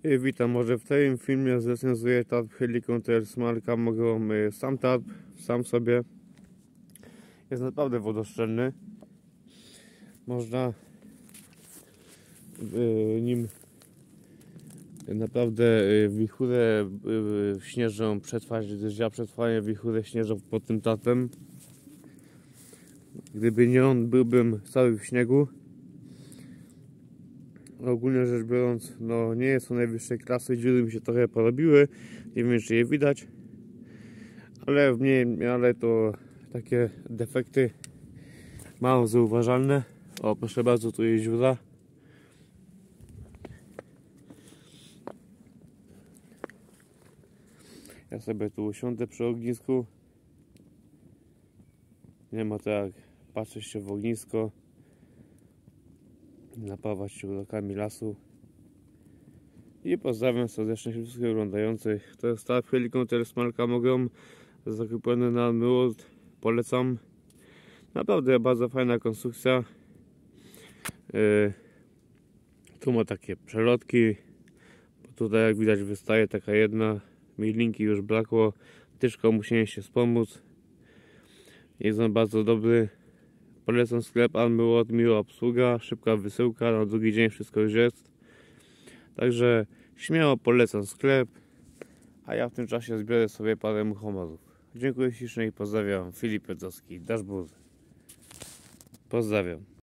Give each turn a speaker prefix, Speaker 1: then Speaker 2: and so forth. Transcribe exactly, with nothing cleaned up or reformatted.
Speaker 1: I witam, może w tym filmie zrecenzuję tarp Helikopter z marka Mogą. Sam tarp, sam sobie jest naprawdę wodoszczelny. Można y, nim naprawdę wichurę y, śnieżą przetrwać, gdyż ja przetrwałem wichurę śnieżą pod tym tarpem. Gdyby nie on, byłbym cały w śniegu. Ogólnie rzecz biorąc, no nie jest to najwyższej klasy, dziury mi się trochę porobiły, nie wiem czy je widać, ale w mniej, ale to takie defekty mało zauważalne. O, proszę bardzo, tu jest dziura. Ja sobie tu usiądę przy ognisku. Nie ma tak jak patrzeć się w ognisko, napawać się urokami lasu. I pozdrawiam serdecznie wszystkich oglądających. To jest tarp Helikopter z marka Mogą, zakupiony na World. Polecam. Naprawdę bardzo fajna konstrukcja. Yy, tu ma takie przelotki. Tutaj jak widać wystaje taka jedna. Mi linki już brakło. Tyszko musiałem się wspomóc. Jest on bardzo dobry. Polecam sklep Armyworld, miła obsługa, szybka wysyłka, na drugi dzień wszystko już jest. Także śmiało polecam sklep, a ja w tym czasie zbiorę sobie parę muchomorów. Dziękuję ślicznie i pozdrawiam. Filip Piotrowski, Dashboard. Pozdrawiam.